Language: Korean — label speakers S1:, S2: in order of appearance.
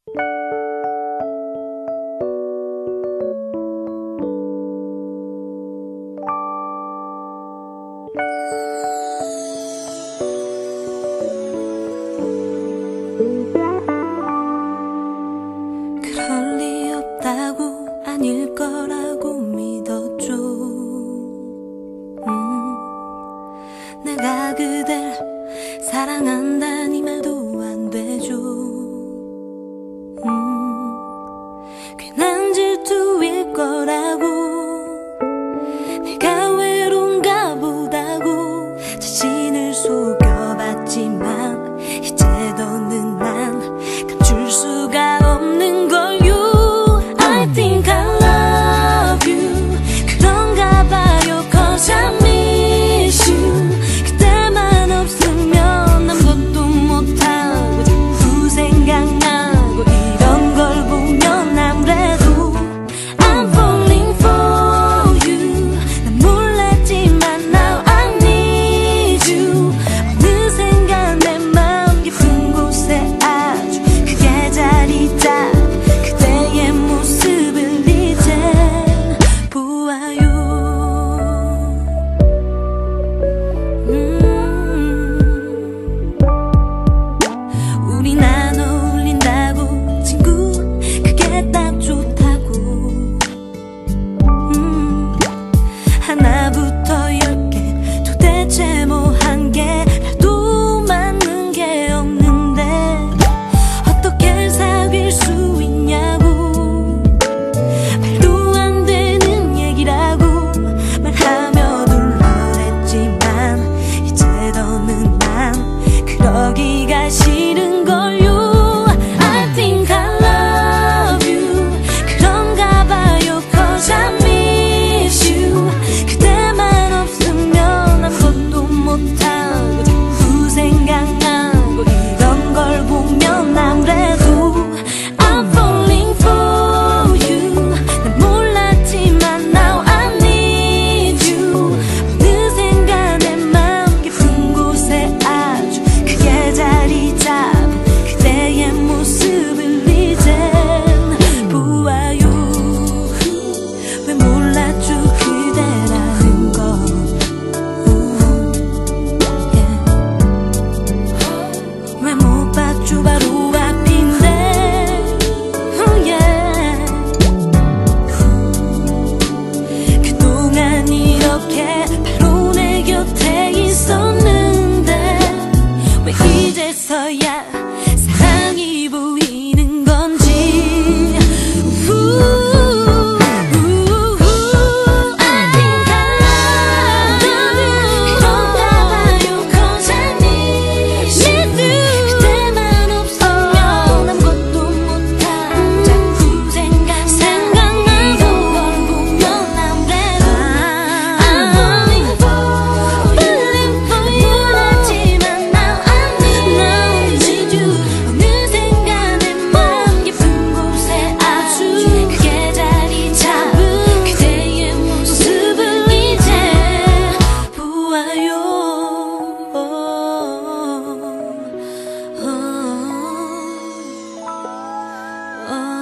S1: 그럴 리 없다고 아닐 거라고 믿었죠. 내가 그댈 사랑한다니 말도 안 되죠. 괜한 질투일 거라고, 내가 외로운가 보다고 자신을 속여봤지만 이제 더는 난 감출 수가 없는 걸요. I think I love you. 그런가 봐요. Cause I miss you. 그때만 없으면 아무것도 못하고 자꾸 생각나고 이런 걸 보면 아무래도 I'm falling for you. 난 몰랐지만 now I need you. 어느샌가 내 마음 깊은 곳에 아주 크게 자리 잡 그대의 모습을 이젠 보아요. 우리 안 어울린다고 친구, 그게 딱 좋다고. 하나부터 10개 도대체 뭐 한 개라도 맞는 게 없는데 어떻게 사귈 수 있냐고. 말도 안 되는 얘기라고 말하며 놀라랬지만 이제 더는 난 그러기가 싫은 걸요. I think I love you. 그런가 봐요. Cause I miss you. 그대만 없으면 아무것도 못하고 자꾸 생각나고 이런 걸 보면 아무래도 I'm falling for you. 난 몰랐지만 now I need you. 어느샌가 내 마음 깊은 곳에 아주 크게 자리 잡은 그대의 모습을 이젠 보아요. 왜 몰랐죠 그대라는 걸. 왜 못 봤죠 바로 앞인데. 그동안 이렇게 바로 내 곁에 있었는데 왜 이제서야 사랑이 보이는 건지. I think I love you. 그런가 봐요. Cause I miss you. 그때만 없으면 아무것도 못하고 자꾸 생각나고 이런 걸 보면 아무래도 I'm falling for you. 몰랐지만 now I need you. 어느샌가 내 마음 깊은 곳에 아주 크게 자리 잡은 그대의 모습을 이제 보아요. Oh.